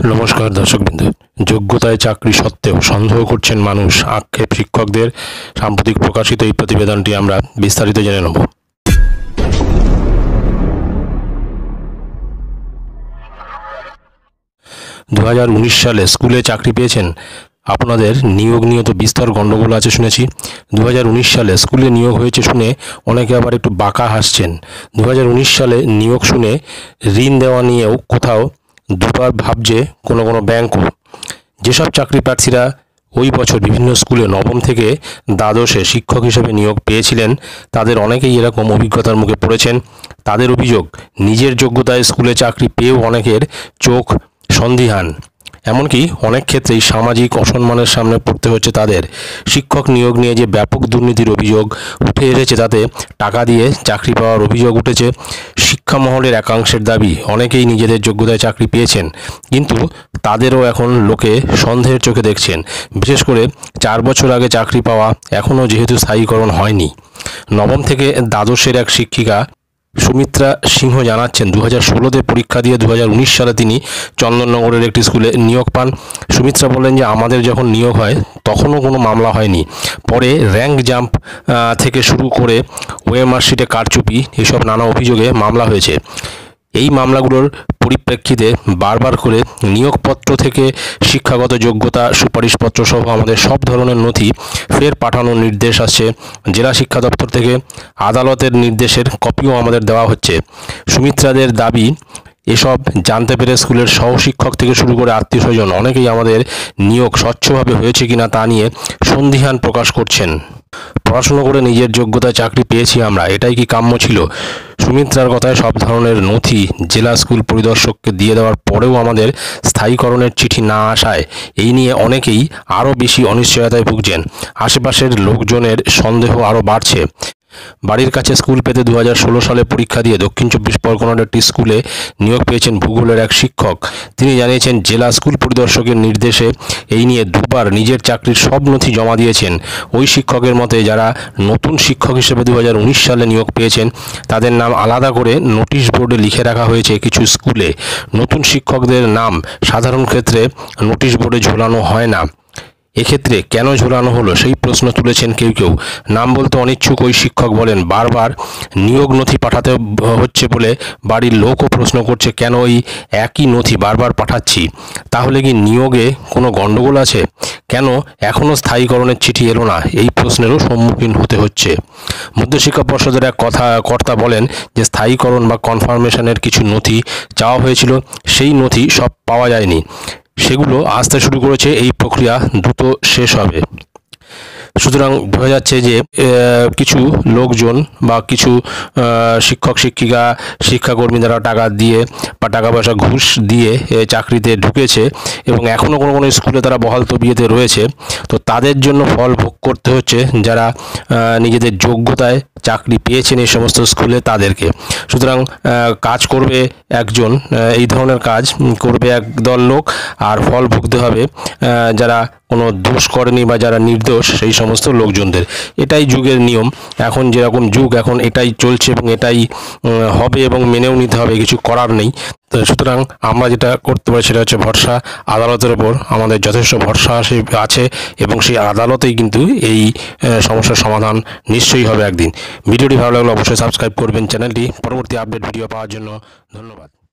নমস্কার দর্শকবৃন্দ। যোগ্যতায় চাকরি সত্ত্বেও সন্দেহ করছেন মানুষ, আক্ষেপ শিক্ষকদের। সাম্প্রতিক প্রকাশিত এই প্রতিবেদনটি আমরা বিস্তারিত জেনে নেব। 2019 সালে স্কুলে চাকরি পেয়েছেন। আপনাদের নিয়োগ নিয়ে তো বিস্তর গণ্ডগোল আছে শুনেছি। 2019 সালে স্কুলে নিয়োগ হয়েছে শুনে অনেকে আবার একটু বাঁকা হাসছেন। 2019 সালে নিয়োগ শুনে ঋণ দেওয়া নিয়েও কোথাও দুবার ভাবছে কোনো ব্যাংকও। যেসব চাকরি প্রার্থীরা ওই বছর বিভিন্ন স্কুলে নবম থেকে দ্বাদশে শিক্ষক হিসেবে নিয়োগ পেয়েছিলেন, তাদের অনেকেই এরকম অভিজ্ঞতার মুখে পড়েছেন। তাদের অভিযোগ, নিজের যোগ্যতায় স্কুলে চাকরি পেয়েও অনেকের চোখ সন্দিহান। এমনকি অনেক ক্ষেত্রেই সামাজিক অসম্মানের সামনে পড়তে হচ্ছে তাদের। শিক্ষক নিয়োগ নিয়ে যে ব্যাপক দুর্নীতির অভিযোগ উঠে এসেছে, তাতে টাকা দিয়ে চাকরি পাওয়ার অভিযোগ উঠেছে। শিক্ষা মহলের একাংশের দাবি, অনেকেই নিজেদের যোগ্যতায় চাকরি পেয়েছেন, কিন্তু তাদেরও এখন লোকে সন্দেহের চোখে দেখছেন। বিশেষ করে 4 বছর আগে চাকরি পাওয়া এখনও যেহেতু স্থায়ীকরণ হয়নি। নবম থেকে দ্বাদশের এক শিক্ষিকা সুমিত্রা সিংহ জানাচ্ছেন, 2016-তে পরীক্ষা দিয়ে 2019 সালে তিনি চন্দননগরের একটি স্কুলে নিয়োগ পান। সুমিত্রা বলেন যে আমাদের যখন নিয়োগ হয় তখনও কোনো মামলা হয়নি। পরে র্যাঙ্ক জাম্প থেকে শুরু করে ওএমআর শিটে কারচুপি, এসব নানা অভিযোগে মামলা হয়েছে। এই মামলাগুলোর পরিপ্রেক্ষিতে বারবার করে নিয়োগপত্র থেকে শিক্ষাগত যোগ্যতা, সুপারিশপত্র সহ আমাদের সব ধরনের নথি ফের পাঠানোর নির্দেশ আসছে জেলা শিক্ষা দপ্তর থেকে। আদালতের নির্দেশের কপিও আমাদের দেওয়া হচ্ছে। সুমিত্রাদের দাবি, এসব জানতে পেরে স্কুলের সহশিক্ষক থেকে শুরু করে আত্মীয়স্বজন অনেকেই আমাদের নিয়োগ স্বচ্ছভাবে হয়েছে কিনা তা নিয়ে সন্দিহান প্রকাশ করছেন। পড়াশুনো করে নিজের যোগ্যতায় চাকরি পেয়েছি আমরা, এটাই কি কাম্য ছিল? সুমিত্রার কথায় সব ধরনের নথি জেলা স্কুল পরিদর্শককে দিয়ে দেওয়ার পরেও আমাদের স্থায়ীকরণের চিঠি না আসায় এই নিয়ে অনেকেই আরও বেশি অনিশ্চয়তায় ভুগছেন। আশেপাশের লোকজনের সন্দেহ আরও বাড়ছে। বাড়ির কাছে স্কুল পেতে 2016 সালে পরীক্ষা দিয়ে দক্ষিণ 24 পরগনার একটি স্কুলে নিয়োগ পেয়েছেন ভূগোলের এক শিক্ষক। তিনি জানিয়েছেন, জেলা স্কুল পরিদর্শকের নির্দেশে এই নিয়ে দুবার নিজের চাকরির সব নথি জমা দিয়েছেন। ওই শিক্ষকের মতে, যারা নতুন শিক্ষক হিসেবে 2019 সালে নিয়োগ পেয়েছেন তাদের নাম আলাদা করে নোটিশ বোর্ডে লিখে রাখা হয়েছে কিছু স্কুলে। নতুন শিক্ষকদের নাম সাধারণ ক্ষেত্রে নোটিশ বোর্ডে ঝোলানো হয় না। এক্ষেত্রে কেন ঝোলানো হলো সেই প্রশ্ন তুলেছেন কেউ। নাম বলতে অনিচ্ছুক ওই শিক্ষক বলেন, বারবার নিয়োগ নথি পাঠাতে হচ্ছে বলে বাড়ির লোকও প্রশ্ন করছে, কেন ওই একই নথি বারবার পাঠাচ্ছি? তাহলে কি নিয়োগে কোনো গণ্ডগোল আছে? কেন এখনও স্থায়ীকরণের চিঠি এলো না? এই প্রশ্নেরও সম্মুখীন হতে হচ্ছে। মধ্যশিক্ষা পর্ষদের এক কর্তা বলেন যে স্থায়ীকরণ বা কনফার্মেশনের কিছু নথি চাওয়া হয়েছিল, সেই নথি সব পাওয়া যায়নি। সেগুলো আসতে শুরু করেছে, এই প্রক্রিয়া দ্রুত শেষ হবে। সুতরাং বোঝা যাচ্ছে যে কিছু লোকজন বা কিছু শিক্ষক শিক্ষিকা শিক্ষাকর্মী যারা টাকা দিয়ে বা টাকা পয়সা ঘুষ দিয়ে চাকরিতে ঢুকেছে এবং এখনও কোনো স্কুলে তারা বহাল তবিয়তে রয়েছে, তো তাদের জন্য ফল ভোগ করতে হচ্ছে যারা নিজেদের যোগ্যতায় চাকরি পেয়েছেন এই সমস্ত স্কুলে তাদেরকে। সুতরাং কাজ করবে একজন, এই ধরনের কাজ করবে একদল লোক, আর ফল ভুগতে হবে যারা কোনো দোষ করেনি বা যারা নির্দোষ সেই সমস্ত লোকজনদের। এটাই যুগের নিয়ম। এখন যেরকম যুগ, এখন এটাই চলছে এবং এটাই হবে এবং মেনেও নিতে হবে, কিছু করার নেই। তো সুতরাং আমরা যেটা করতে পারি সেটা হচ্ছে ভরসা আদালতের ওপর। আমাদের যথেষ্ট ভরসা আছে এবং সেই আদালতেই কিন্তু এই সমস্যার সমাধান নিশ্চয়ই হবে একদিন। ভিডিওটি ভালো লাগলে অবশ্যই সাবস্ক্রাইব করবেন চ্যানেলটি। পরবর্তী আপডেট ভিডিও পাওয়ার জন্য ধন্যবাদ।